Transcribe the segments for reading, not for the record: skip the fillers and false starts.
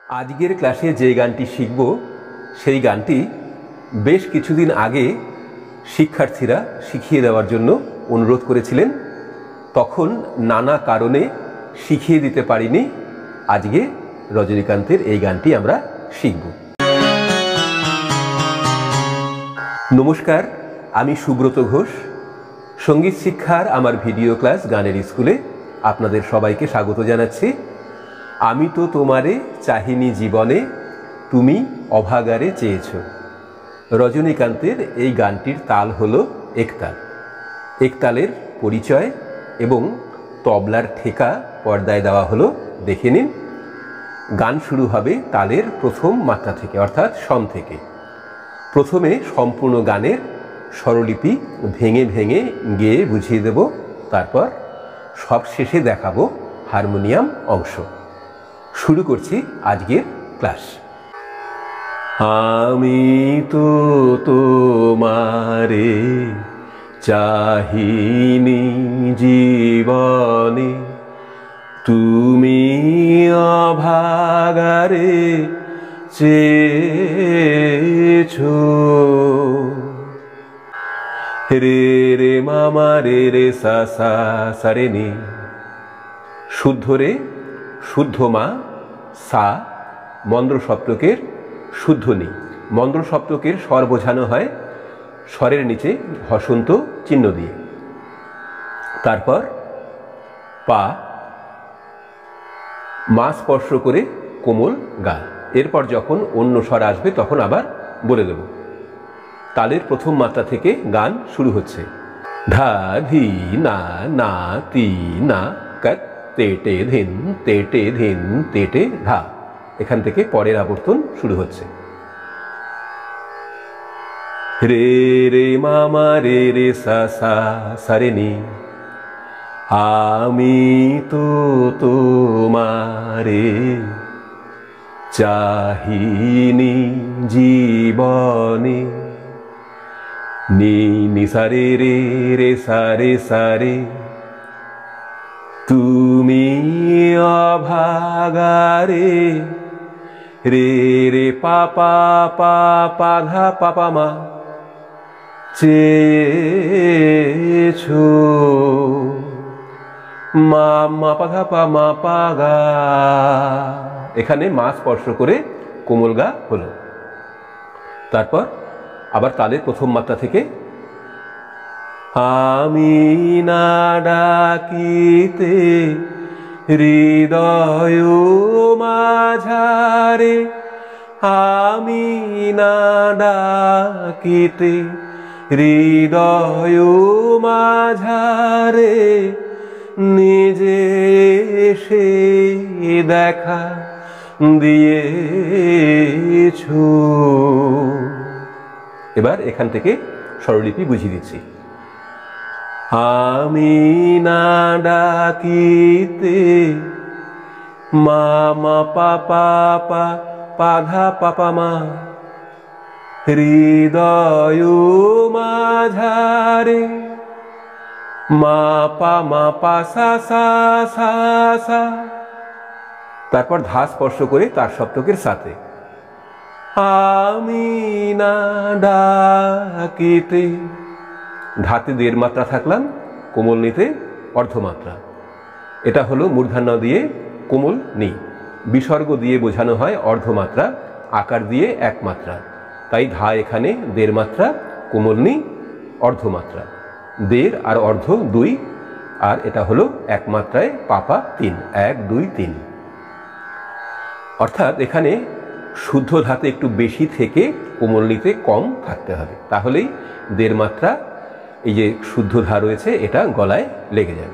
আজকের ক্লাসে যে গানটি শিখব সেই গানটি বেশ কিছুদিন আগে শিক্ষার্থীরা শিখিয়ে দেওয়ার জন্য অনুরোধ করেছিলেন। তখন নানা কারণে শিখিয়ে দিতে পারিনি। আজকে রজনীকান্তের এই গানটি আমরা শিখব। নমস্কার, আমি সুব্রত ঘোষ। সঙ্গীত শিক্ষার আমার ভিডিও ক্লাস গানের স্কুলে আপনাদের সবাইকে স্বাগত জানাচ্ছি। আমি তো তোমারে চাহিনি জীবনে, তুমি অভাগারে চেয়েছ। রজনীকান্তের এই গানটির তাল হলো একতাল। একতালের পরিচয় এবং তবলার ঠেকা পর্দায় দেওয়া হলো, দেখে নিন। গান শুরু হবে তালের প্রথম মাত্রা থেকে, অর্থাৎ সম থেকে। প্রথমে সম্পূর্ণ গানের স্বরলিপি ভেঙে ভেঙে গেয়ে বুঝিয়ে দেব, তারপর সব শেষে দেখাবো হারমোনিয়াম অংশ। শুরু করছি আজকের ক্লাস। আমি তো তোমারে চাহিনি জীবনে, তুমি অভাগারে চেয়েছ। রে রে মামা রে রে সা সা সা রে নি। শুদ্ধ রে, শুদ্ধ মা, সা মন্দ্র সপ্তকের শুদ্ধ নি। মন্দ্র সপ্তকের স্বর বোঝানো হয় স্বরের নিচে হসন্ত চিহ্ন দিয়ে। তারপর পা, মা স্পর্শ করে কোমল গা। এরপর যখন অন্য স্বর আসবে তখন আবার বলে দেব। তালের প্রথম মাত্রা থেকে গান শুরু হচ্ছে। ধা ধি না না তি না কত তেটে ধিন তেটে ধিন তেটে ধা। এখান থেকে পরের আবর্তন শুরু হচ্ছে। রে রে মামা রে রে সা সা সা রে নি। আমি তো তোমারে চাহিনি জীবনে, নি নি সা রে রে রে সা রে সা রে, তুমি অভাগারে রে রে পা পা পা পা ধা পা পা মা চেয়েছ। মা মা পা ধা পা মা পা গা। এখানে মা স্পর্শ করে কোমল গা হলো। তারপর আবার তালের প্রথম মাত্রা থেকে। আমি না ডাকিতে হৃদয় মাঝারে, আমি না ডাকিতে হৃদয় মাঝারে, নিজে সে দেখা দিয়েছ। এবার এখান থেকে স্বরলিপি বুঝিয়ে দিচ্ছি। আমি না ডাকিতে মা মা পা পা পা পা ধা পা পা মা, হৃদয় মাঝারে মা পা মা পা সা সা সা সা। তারপর ধা স্পর্শ করে তার সপ্তকের সাথে। আমি না ডাকিতে, ধাতে দেড় মাত্রা থাকলাম, কোমল নিতে অর্ধমাত্রা। এটা হলো মূর্ধন্য দিয়ে কোমল নি। বিসর্গ দিয়ে বোঝানো হয় অর্ধমাত্রা, আকার দিয়ে এক মাত্রা। তাই ধা এখানে দেড় মাত্রা, কোমল নি অর্ধমাত্রা। দেড় আর অর্ধ দুই, আর এটা হলো এক মাত্রায় পাপা তিন, এক দুই তিন। অর্থাৎ এখানে শুদ্ধ ধাতে একটু বেশি থেকে কোমল নিতে কম থাকতে হবে, তাহলেই দেড় মাত্রা এই যে শুদ্ধ ধা রয়েছে এটা গলায় লেগে যাবে।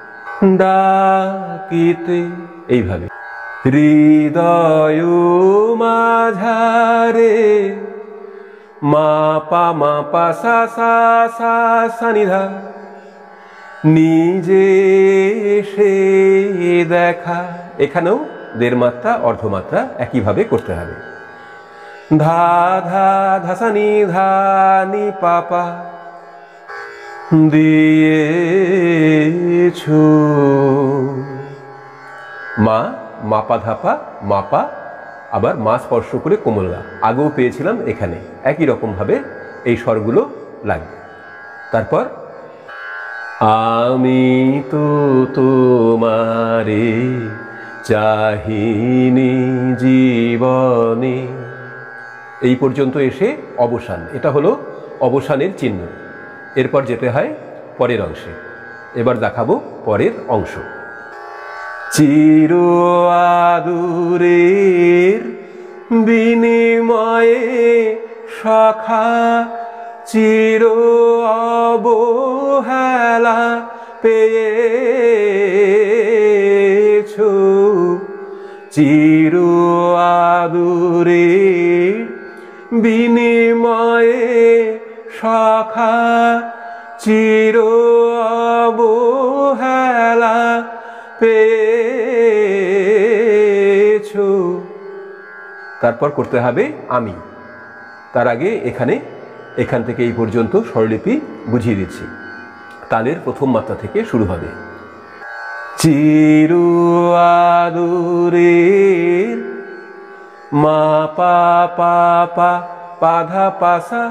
ডাকিতে এইভাবে। হৃদয় মাঝারে মা পা মা পা সা সা সা সা নি ধা, নিজে সে দেখা। এখানেও দেড় মাত্রা অর্ধমাত্রা একইভাবে করতে হবে। ধা ধা ধা সা নি ধা নি পা পা দিয়েছ। মা মাপা ধাপা মাপা আবার মা স্পর্শ করে কোমল গা, আগেও পেয়েছিলাম এখানে, একই রকমভাবে এই স্বরগুলো লাগবে। তারপর আমি তো তোমারে চাহিনি জীবনে, এই পর্যন্ত এসে অবসান, এটা হলো অবসানের চিহ্ন। এরপর যেতে হয় পরের অংশে। এবার দেখাবো পরের অংশ। চির আদুরের বিনিময়ে সখা চির অবহেলা পেয়েছো, চির আদুরের বিনিময়ে সখা চির অবহেলা পেয়েছো। তারপর করতে হবে আমি। তার আগে এখান থেকে এই পর্যন্ত স্বরলিপি বুঝিয়ে দিচ্ছি। তালের প্রথম মাত্রা থেকে শুরু হবে। চির আদুরের মা পা পা পা পা ধা পা সা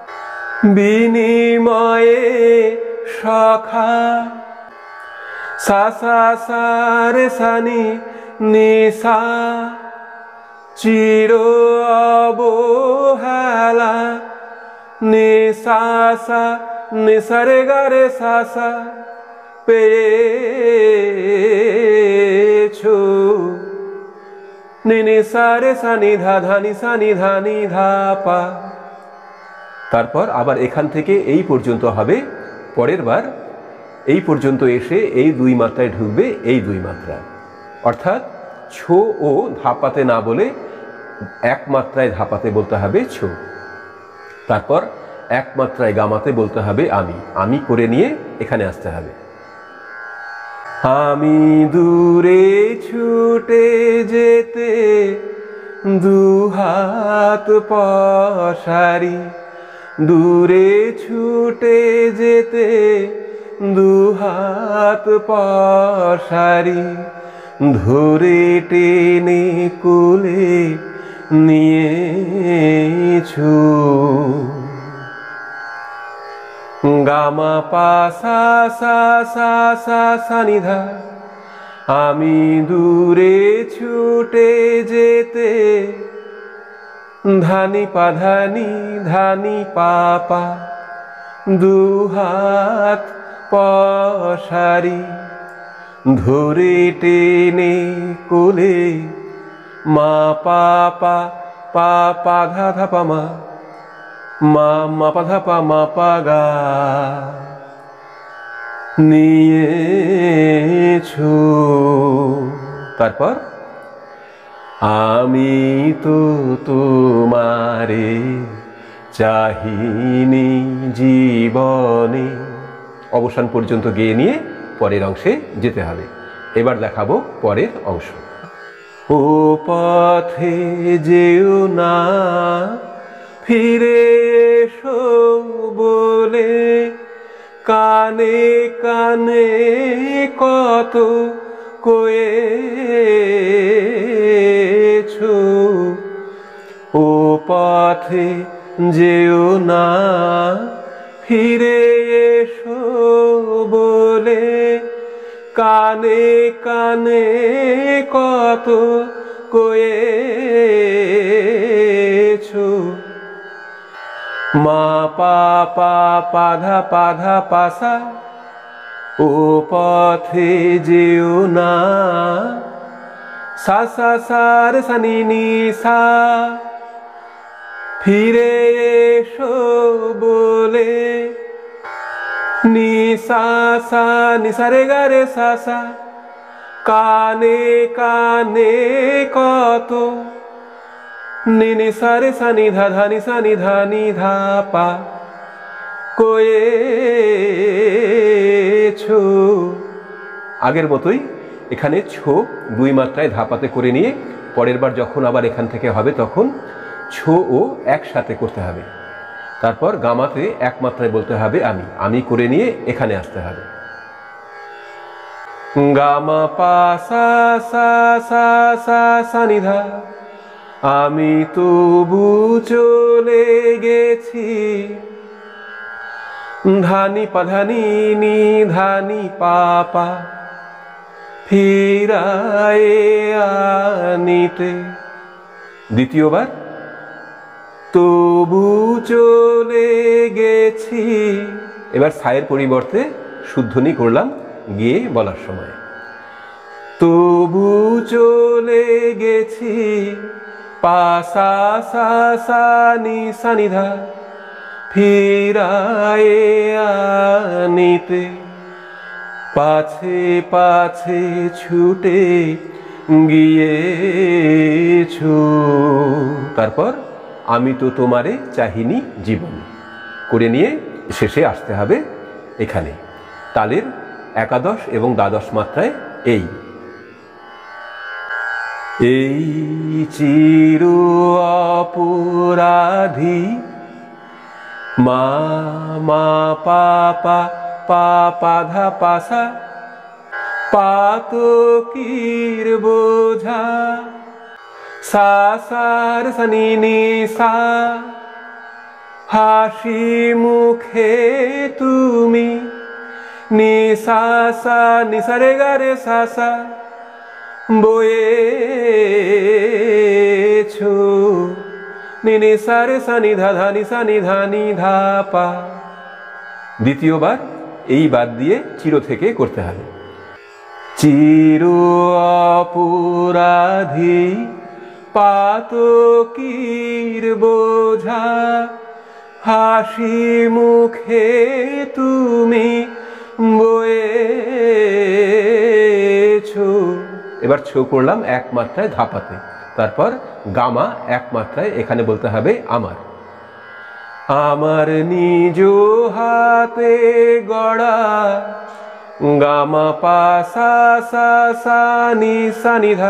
বিনিময়ে সখা সা সা সা রে সা নি নি সা চির অবহেলা নি সা সা নি সা রে গা রে সা সা পেয়েছো, নি নি সা রে সা নি ধা ধা নি সা নি ধা নি ধা পা। তারপর আবার এখান থেকে এই পর্যন্ত হবে। পরের বার এই পর্যন্ত এসে এই দুই মাত্রায় ঢুকবে, এই দুই মাত্রা, অর্থাৎ ছো ও ধাপাতে না বলে এক মাত্রায় ধাপাতে বলতে হবে ছো। তারপর এক মাত্রায় গামাতে বলতে হবে আমি। আমি করে নিয়ে এখানে আসতে হবে। আমি দূরে ছুটে যেতে দুহাত পসারি, দূরে ছুটে যেতে দুহাত পসারি, ধরে টেনে কোলে নিয়েছো, গামা পা সা সা সা সা সা নি ধা। আমি দূরে ছুটে যেতে ধানি পা ধানি ধানি পা পা দুহাত পসারি, ধরে টেনে কোলে মা পা পা পা পা ধা ধা পা মা, মা মা পা ধা পা মা পা গা নিয়েছো। তারপর আমি তো তোমারে চাহিনি জীবনে, অবসান পর্যন্ত গেয়ে নিয়ে পরের অংশে যেতে হবে। এবার দেখাবো পরের অংশ। ও পথে যেও না ফিরে এসো বলে, কানে কানে কত কয়েছো, ও পথে যেও না ফিরে এসো বলে, কানে কানে কত কয়েছো, মা পা পা পা ধা পা সা, ও পথে যেও না সা সা সা রে সা নি নি সা, ফিরে এসো বলে, নি সা সা নি সা রে গা রে সা সা, কানে কানে কত, নি নি সা রে সা নি ধা ধা নি সা নি ধা নি ধা পা কয়েছো। আগের মতোই এখানে ছো দুই মাত্রায় ধাপাতে করে নিয়ে পরের বার যখন আবার এখান থেকে হবে তখন ছো ও একসাথে করতে হবে। তারপর গামাতে এক মাত্রায় বলতে হবে আমি। আমি করে নিয়ে এখানে আসতে হবে। গামা পা সা সা সা সা সা নি ধা, আমি তবু চলে গেছি, ধানি পাধানি নি ধানি পাপা ফিরায় আনিতে। দ্বিতীয়বার, তবু চলে গেছি, এবার সায়ের পরিবর্তে শুদ্ধনি করলাম গিয়ে বলার সময়। তবু চলে গেছি, পা সা সা সা নি সা নি ধা ফিরায় আনিতে। পাছে পাছে ছুটে গিয়েছো। তারপর আমি তো তোমারে চাহিনি জীবন করে নিয়ে শেষে আসতে হবে এখানে। তালের একাদশ এবং দ্বাদশ মাত্রায় এই চির অপরাধী মা মা পাপা পাপা ধা পাসা পাতকির বোঝা সা সার সানি নি সা। হাসি মুখে তুমি নি সা সা নি সা রে গা রে সা সা বয়েছো নি নি সা রে সা নি ধা ধা নি সা নি ধা নি ধা পা। দ্বিতীয়বার এই বাদ দিয়ে চির থেকে করতে হবে। চির অপরাধী পাতকির বোঝা হাসি মুখে তুমি বয়েছো। এবার ছো করলাম এক মাত্রায় ধাপাতে, তারপর গামা এক মাত্রায় এখানে বলতে হবে আমার। আমার নিজ হাতে গড়া গামা পা সা সা সা নি সা নি ধা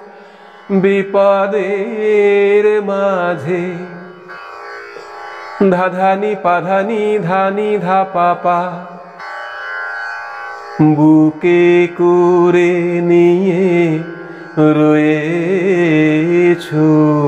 বিপদের মাঝে ধাধানি পাধানি ধানি ধা পাপা বুকে করে নিয়ে রয়েছো।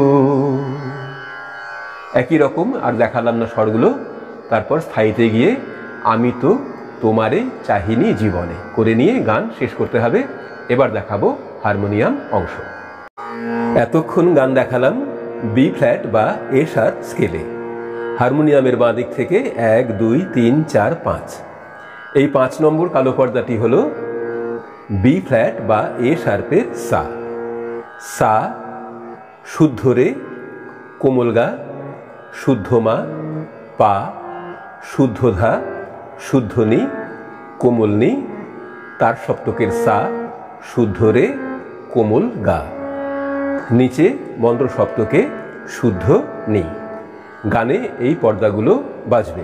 একই রকম আর দেখালাম না স্বরগুলো। তারপর স্থায়ীতে গিয়ে আমি তো তোমারে চাহিনি জীবনে করে নিয়ে গান শেষ করতে হবে। এবার দেখাবো হারমোনিয়াম অংশ। এতক্ষণ গান দেখালাম বি ফ্ল্যাট বা এ শার্প স্কেলে। হারমোনিয়ামের বাঁ দিক থেকে 1 2 3 4 5। এই 5 নম্বর কালো পর্দাটি হলো বি ফ্ল্যাট বা এ শার্পের সা। সা শুদ্ধ রে কোমল গা, শুদ্ধ মা, পা শুদ্ধ ধা, শুদ্ধ নি, কোমল নি, তার সপ্তকের সা, শুদ্ধ রে কোমল গা, নিচে মন্দ্র সপ্তকে শুদ্ধ নি। গানে এই পর্দাগুলো বাজবে।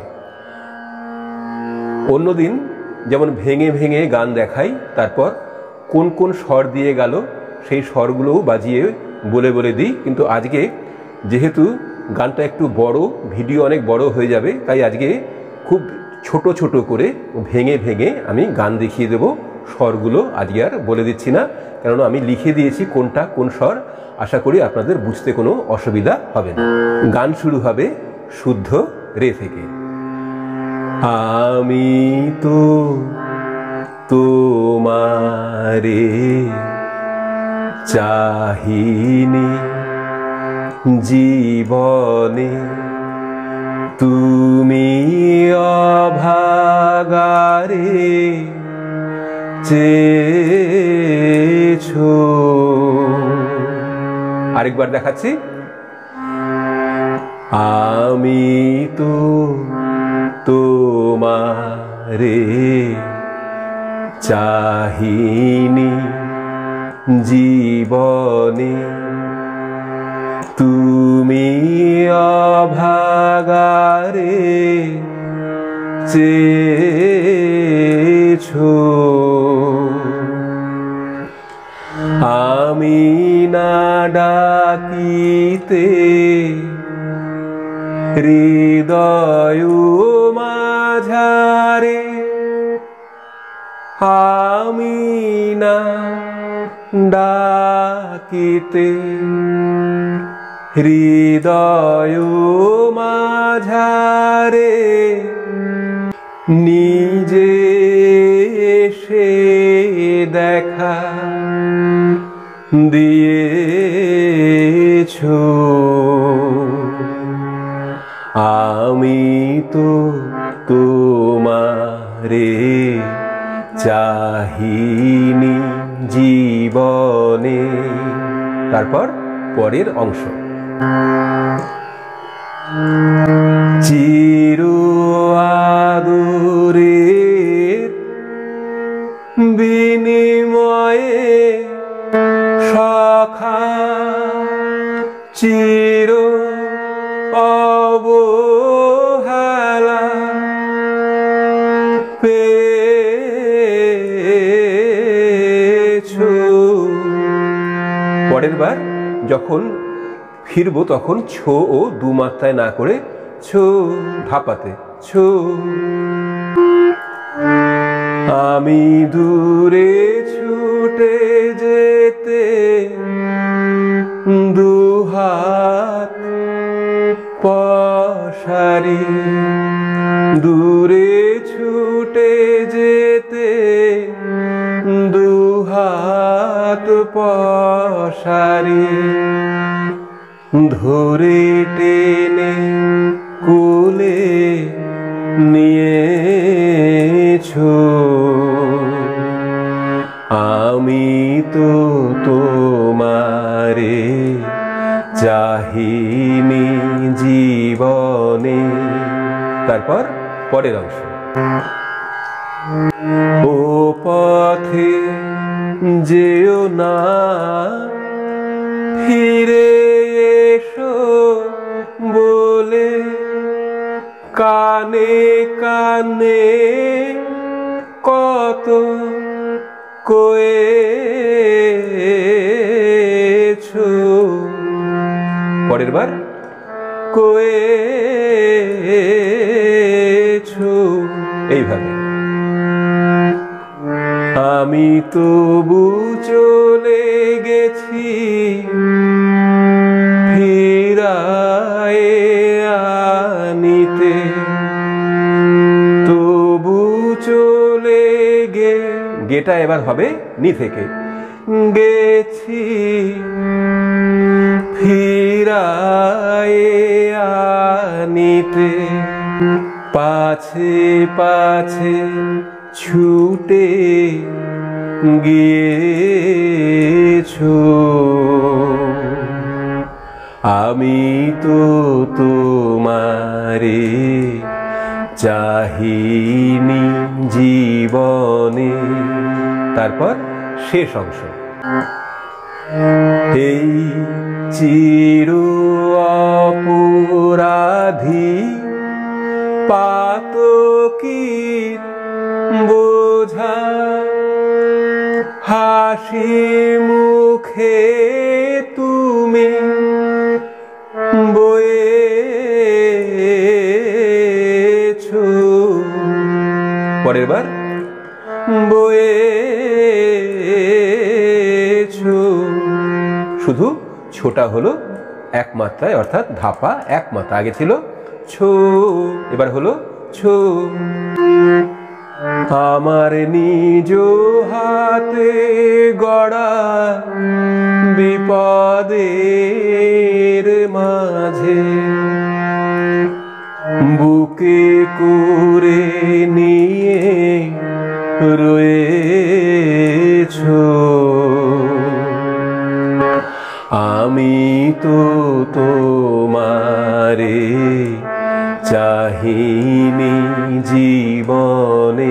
অন্যদিন যেমন ভেঙে ভেঙে গান দেখাই, তারপর কোন কোন স্বর দিয়ে গেল সেই স্বরগুলোও বাজিয়ে বলে বলে দিই। কিন্তু আজকে যেহেতু গানটা একটু বড়, ভিডিও অনেক বড় হয়ে যাবে, তাই আজকে খুব ছোট ছোট করে ভেঙে ভেঙে আমি গান দেখিয়ে দেব। স্বরগুলো আজকে আর বলে দিচ্ছি না, কারণ আমি লিখে দিয়েছি কোনটা কোন স্বর। আশা করি আপনাদের বুঝতে কোনো অসুবিধা হবে না। গান শুরু হবে শুদ্ধ রে থেকে। আমি তো তোমারে চাহিনি জীবনে, তুমি অভাগারে চেয়েছো। আরেকবার দেখাচ্ছি। আমি তো তোমারে চাহিনি জীবনে, তুমি অভাগারে চেয়েছো। আমি না ডাকিতে হৃদয় মাঝারে, আমি না ডাকিতে হৃদয় মাঝারে নিজে এসে দেখা দিয়েছো। আমি তো তোমারে চাহিনি জীবনে। তারপর পরের অংশ, চির আদরের বিনিময়ে সখা চির অবহেলা পেয়েছো। পরের বার যখন ফিরবো তখন ছো ও দু মাত্রায় না করে ছো ধাপাতে ছো। আমি দূরে ছুটে যেতে দুহাত পসারি, দূরে ছুটে যেতে দুহাত পসারি, ধরে টেনে কোলে নিয়েছো। আমি তো তোমারে চাহিনি জীবনে। তারপর পরের অংশ, ও পথে যেও না ফিরে এসো বলে কানে কানে কত কয়েছো। পরের বার কয়েছো। এইভাবে আমি তবু চলে গেছি ফিরায়ে আনিতে, তবু চলে গেটা এবার হবে নি থেকে, গেছি ফিরায়ে আনিতে, পাছে পাছে ছুটে গিয়েছো। আমি তো তোমারে চাহিনি জীবনে। তারপর শেষ অংশ, এই চির অপরাধী পাতকীর বোঝা হাসি মুখে তুমি বয়েছো। পরের বার বয়েছো। শুধু ছোটা হলো এক মাত্রায়, অর্থাৎ ধাপা এক মাত্রা। আগে ছিল ছো, এবার হলো ছো। আমার নিজ হাতে গড়া বিপদের মাঝে বুকে করে নিয়ে রয়েছো। আমি তো তোমারে চাহিনি জীবনে।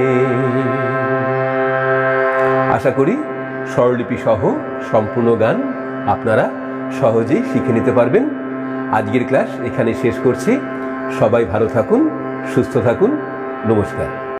আশা করি স্বরলিপি সহ সম্পূর্ণ গান আপনারা সহজেই শিখে নিতে পারবেন। আজকের ক্লাস এখানে শেষ করছি। সবাই ভালো থাকুন, সুস্থ থাকুন। নমস্কার।